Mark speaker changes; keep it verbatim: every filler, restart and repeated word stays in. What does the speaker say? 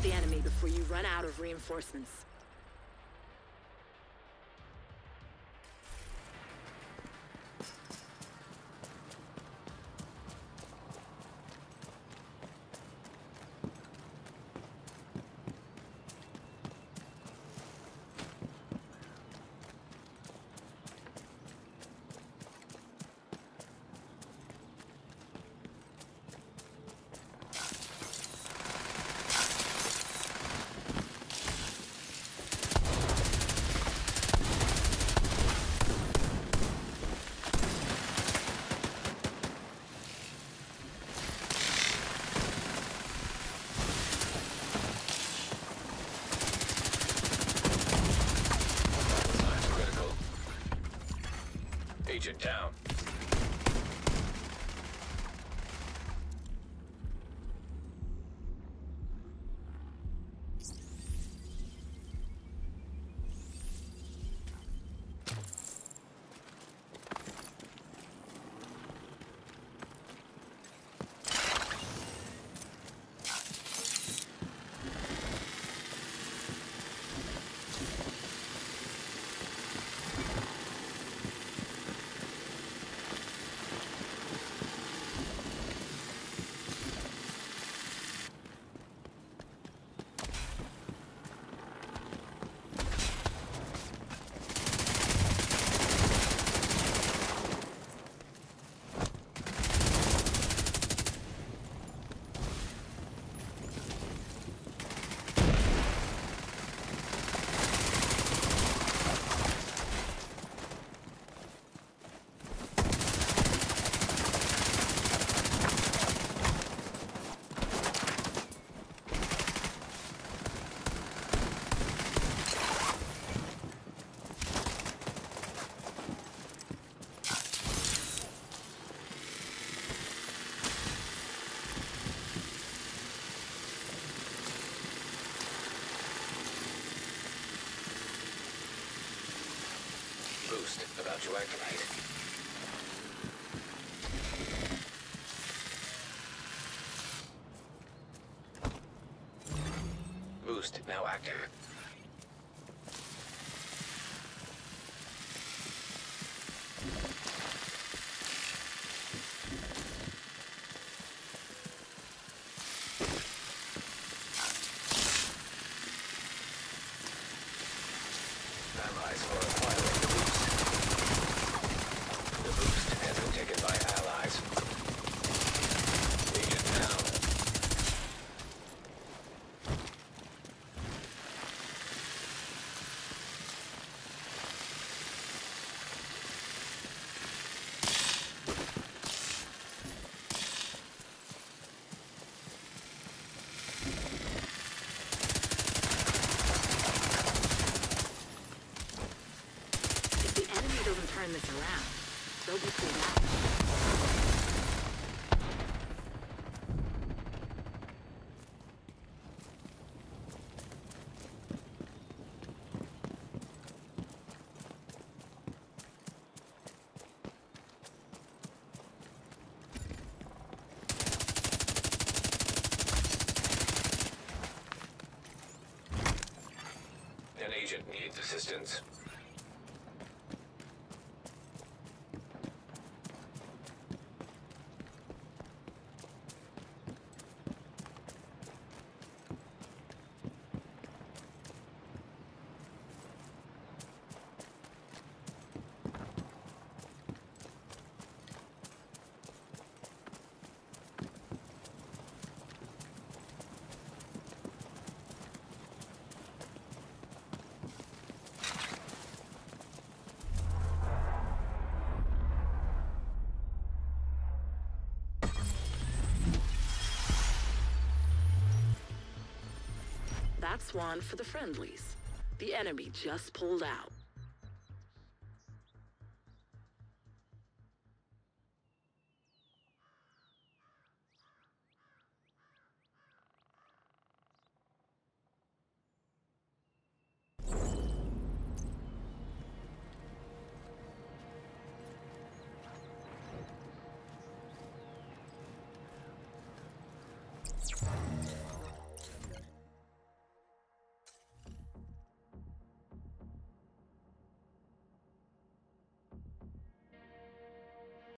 Speaker 1: the enemy before you run out of reinforcements.
Speaker 2: Agent down. Boost about to activate. Boost now active. Allies are acquiring the boost. The boost has been taken by allies. Agent down.
Speaker 1: Turn this around. They'll be pulled out.
Speaker 2: An agent needs assistance.
Speaker 1: That's one for the friendlies. The enemy just pulled out.
Speaker 3: You